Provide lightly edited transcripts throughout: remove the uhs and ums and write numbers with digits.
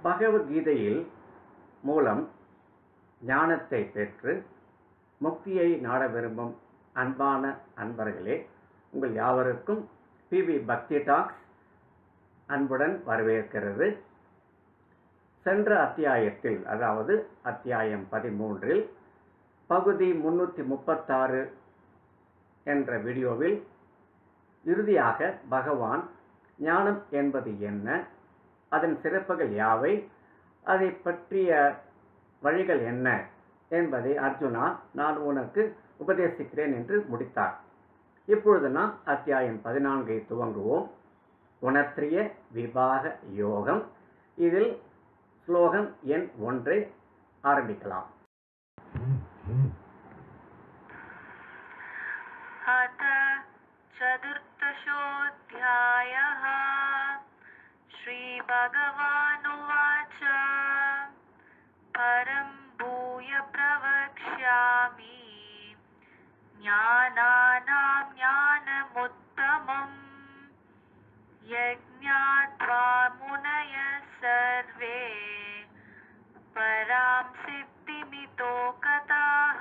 பகவத்கீதையில் மூலம் ஞானத்தை பெற்று முக்தியை நாட விரும்பும் அன்பான அன்பர்களே, உங்கள் யாவருக்கும் பிவி பக்தி டாக்ஸ் அன்புடன் வரவேற்கிறது. சென்ற அத்தியாயத்தில், அதாவது அத்தியாயம் 13 பகுதி 336 என்ற வீடியோவில் இறுதியாக பகவான் ஞானம் என்பது என்ன, அதன் சிறப்புகள் யாவை, அதை பற்றிய வழிகள் என்ன என்பதை அர்ஜுனா நான் உனக்கு உபதேசிக்கிறேன் என்று முடித்தார். இப்பொழுது நாம் அத்தியாயம் 14 துவங்குவோம். உணர்த்திய விபாக யோகம். இதில் ஸ்லோகம் எண் 1 ஆரம்பிக்கலாம். चतुर्थोऽध्यायः श्रीभगवानुवाच परं भूय प्रवक्ष्यामि ज्ञानानां ज्ञानमुत्तमम् यज्ञात्वा मुनयः सर्वे परां सिद्धिमितो गताः.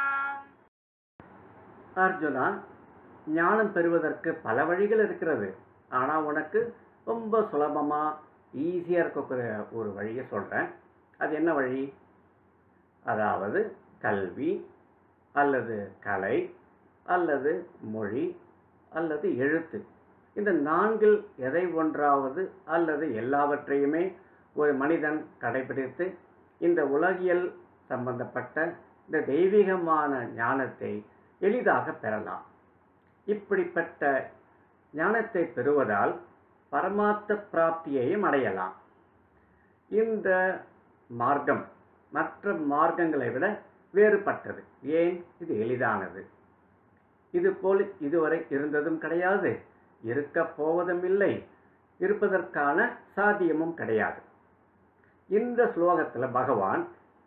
அர்ஜுனா, ஞானம் பெறுவதற்கு பல வழிகள் இருக்கிறது. ஆனால் உனக்கு ரொம்ப சுலபமாக ஈஸியாக இருக்கக்கூடிய ஒரு வழியை சொல்கிறேன். அது என்ன வழி? அதாவது கல்வி அல்லது கலை அல்லது மொழி அல்லது எழுத்து. இந்த 4 எதை ஒன்றாவது அல்லது எல்லாவற்றையுமே ஒரு மனிதன் கடைபிடித்து இந்த உலகியல் சம்பந்தப்பட்ட இந்த தெய்வீகமான ஞானத்தை எளிதாக பெறலாம். இப்படிப்பட்ட ஞானத்தை பெறுவதால் பரமார்த்த பிராப்தியையும் அடையலாம். இந்த மார்க்கம் மற்ற மார்க்கங்களை விட வேறுபட்டது. ஏன்? இது எளிதானது. இதுபோல் இதுவரை இருந்ததும் கிடையாது, இருக்க போவதும் இல்லை, இருப்பதற்கான சாத்தியமும் கிடையாது. இந்த ஸ்லோகத்தில் பகவான்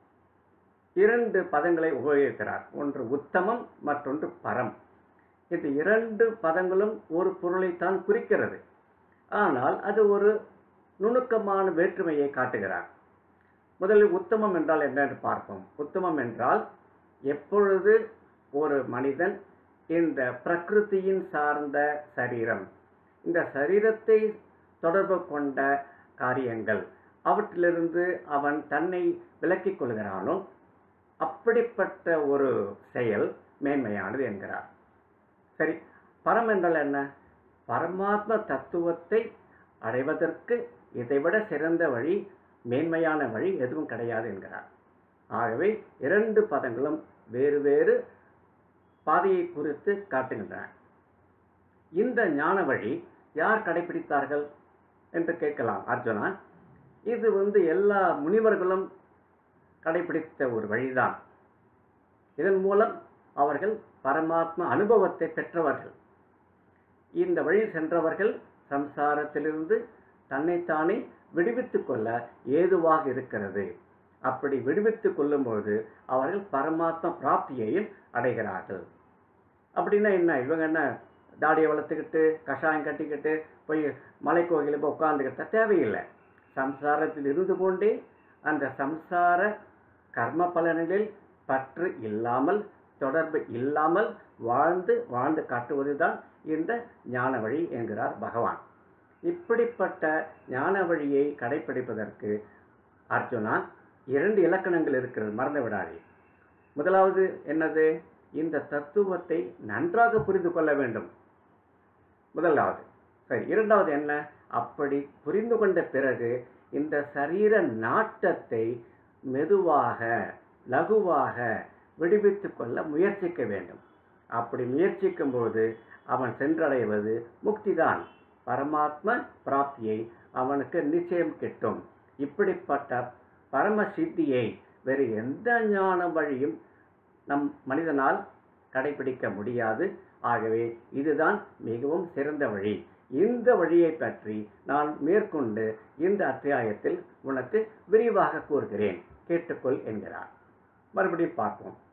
2 பதங்களை உபயோகிக்கிறார். ஒன்று உத்தமம், மற்றொன்று பரம். இந்த 2 பதங்களும் ஒரு பொருளைத்தான் குறிக்கிறது. ஆனால் அது ஒரு நுணுக்கமான வேற்றுமையை காட்டுகிறார். முதலில் உத்தமம் என்றால் என்ன என்று பார்ப்போம். உத்தமம் என்றால் எப்பொழுது ஒரு மனிதன் இந்த பிரகிருதியின் சார்ந்த சரீரம், இந்த சரீரத்தை தொடர்பு கொண்ட காரியங்கள், அவற்றிலிருந்து அவன் தன்னை விலக்கிக் கொள்கிறானோ அப்படிப்பட்ட ஒரு செயல் மேன்மையானது என்கிறார். சரி, பரம் என்றால் என்ன? பரமாத்ம தத்துவத்தை அடைவதற்கு இதைவிட சிறந்த வழி, மேன்மையான வழி எதுவும் கிடையாது என்கிறார். ஆகவே 2 பதங்களும் வேறு வேறு பாதையை குறித்து காட்டுகின்றன. இந்த ஞான வழி யார் கடைபிடித்தார்கள் என்று கேட்கலாம் அர்ஜுனா. இது எல்லா முனிவர்களும் கடைபிடித்த ஒரு வழிதான். இதன் மூலம் அவர்கள் பரமாத்ம அனுபவத்தை பெற்றவர்கள். இந்த வழியில் சென்றவர்கள் சம்சாரத்திலிருந்து தன்னைத்தானே விடுவித்துக் கொள்ள ஏதுவாக இருக்கிறது. அப்படி விடுவித்துக் கொள்ளும்போது அவர்கள் பரமாத்ம பிராப்தியையும் அடைகிறார்கள். அப்படின்னா என்ன? இவங்க என்ன தாடியை வளர்த்துக்கிட்டு கஷாயம் கட்டிக்கிட்டு போய் மலை கோயிலில் போய் உட்கார்ந்துக்கிட்ட தேவையில்லை. சம்சாரத்தில் இருந்து கொண்டே அந்த சம்சார கர்ம பலன்களில் பற்று இல்லாமல், தொடர்பு இல்லாமல் வாழ்ந்து காட்டுவதுதான் இந்த ஞான வழி என்கிறார் பகவான். இப்படிப்பட்ட ஞான வழியை கடைபிடிப்பதற்கு அர்ஜுனா 2 இலக்கணங்கள் இருக்கிறது, மறந்து விடாதே. முதலாவது என்னது? இந்த தத்துவத்தை நன்றாக புரிந்து கொள்ள வேண்டும், முதலாவது. சரி, இரண்டாவது என்ன? அப்படி புரிந்து கொண்ட பிறகு இந்த சரீர நாட்டத்தை மெதுவாக லகுவாக விடுவித்துக் கொள்ள முயற்சிக்க வேண்டும். அப்படி முயற்சிக்கும் போது அவன் சென்றடைவது முக்திதான். பரமாத்ம பிராப்தியை அவனுக்கு நிச்சயம் கிட்டும். இப்படிப்பட்ட பரம சித்தியை வேறு எந்த ஞான வழியும் நம் மனிதனால் கடைபிடிக்க முடியாது. ஆகவே இதுதான் மிகவும் சிறந்த வழி. இந்த வழியை பற்றி நான் மேற்கொண்டு இந்த அத்தியாயத்தில் உனக்கு விரிவாக கூறுகிறேன், கேட்டுக்கொள் என்கிறார். மறுபடியும் பார்ப்போம்.